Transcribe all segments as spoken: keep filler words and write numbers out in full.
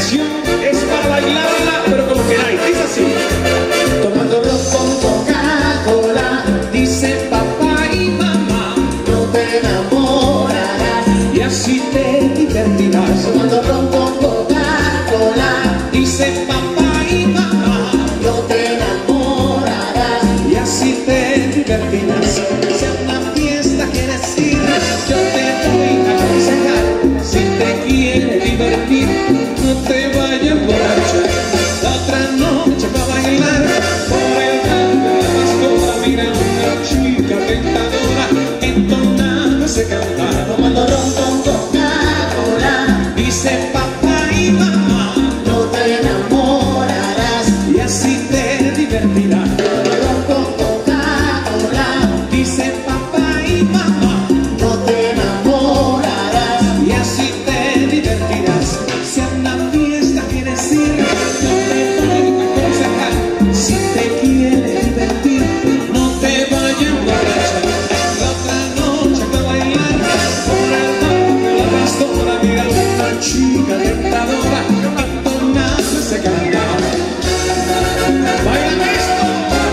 canción es para bailarla, pero como queráis. Dice así: tomando ron con Coca-Cola, dice papá y mamá, no te enamorarás y así te divertirás. Tomando ron con Coca-Cola, dice papá y mamá, no te enamorarás y así te divertirás. Si a una fiesta quieres ir, yo te voy a aconsejar. Si te quieres divertir, no te vayas a emborrachar. La otra noche va a bailar por el campo de la pastora. Mira una chica tentadora entonando ese cantar. Tomando ron con Coca-Cola, dice papá y mamá, no te enamorarás y así te divertirás. Tomando ron con Coca-Cola, dice papá y mamá, no te enamorarás y así te divertirás. Si a una fiesta quieres ir, yo te voy a aconsejar. Si te quieres divertir, no te vayas a emborrachar. La otra noche va a bailar por el barrio de la pastora. Mira una chica tentadora entonando ese cantar. ¡Bailan esto!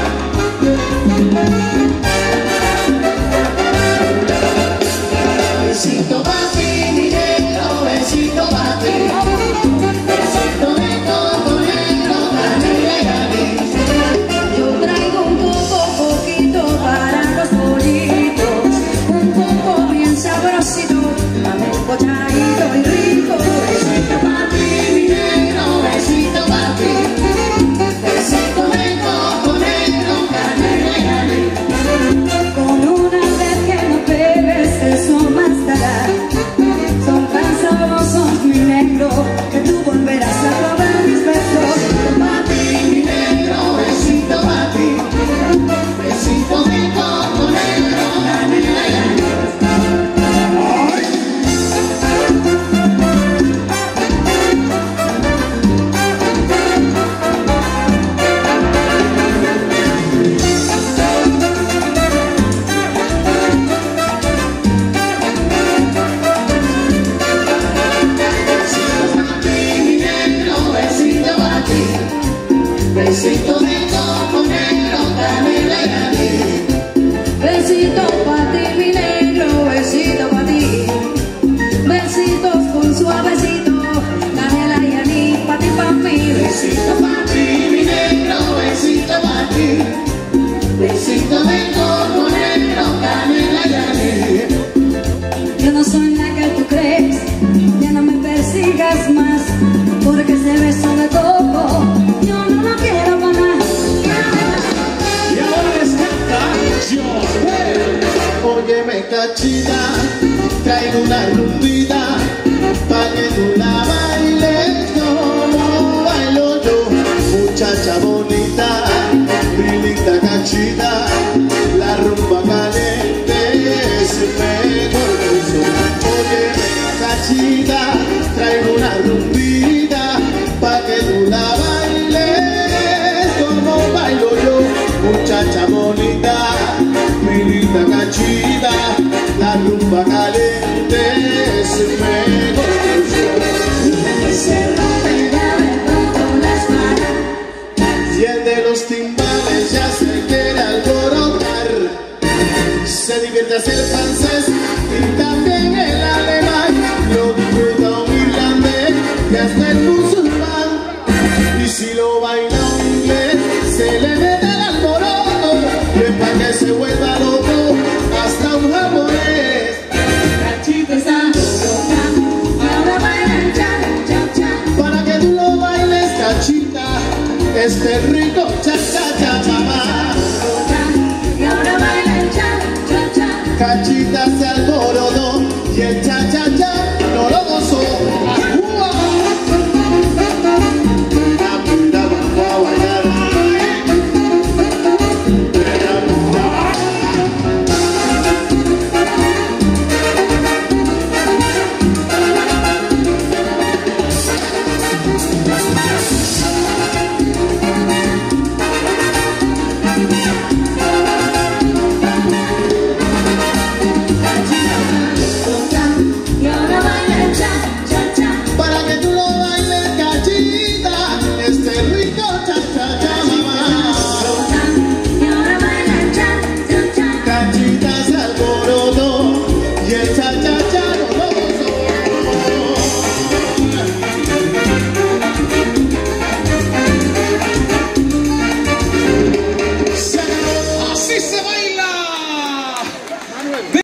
Besito pa' ti, mi negro, besito pa' ti. Besito de coco negro, canela y anís. Yo traigo un coco poquito para los pollitos, un coco bien sabrosito, dame un pochadito y rico. Besito pa' ti, mi negro, besito pa' ti. Besito de coco negro, canela y anís. Con una vez que no bebes, eso bastará. Son tan sabrosos, mi negro, que tú volverás a probar mis besos. Pa' ti, mi negro, besito pa' ti. Besito de coco negro, canela y anís. Besito de coco negro, canela y anís. Besito pa' ti, mi negro, besito pa' ti. Besitos con suavecito, canela y anís, pa' ti, pa' mí. Besito pa' ti, mi negro, besito pa' ti. Besito de coco negro, canela y anís. Yo no soy la que tú crees, ya no me persigas más, porque ese beso de coco yo no lo quiero para nada. Y ahora les canta Josué. Óyeme, cachita, traigo una rumbita pa' que tú la bailes como bailo yo. Muchacha bonita, mi linda cachita, la rumba caliente se pegó el beso. Óyeme, cachita, traigo una rumbita pa' que tú la bailes como bailo yo. Muchacha bonita, mi linda cachita, la rumba caliente se me Y se rompe ya de pronto las manos. y el de los timbales ya se quiere alborotar. Se divierte hacia el francés y también el alemán. Lo disfruta un irlandés y hasta el musulmán. Y si lo baila un inglés, se le mete el alboroto. Y es para que se vuelva loco hasta un japonés. Cachita está loca, ahora baila cha cha cha. Para que tú lo bailes, cachita, este rico cha cha cha mamá. Y ahora baila cha cha cha. Cachita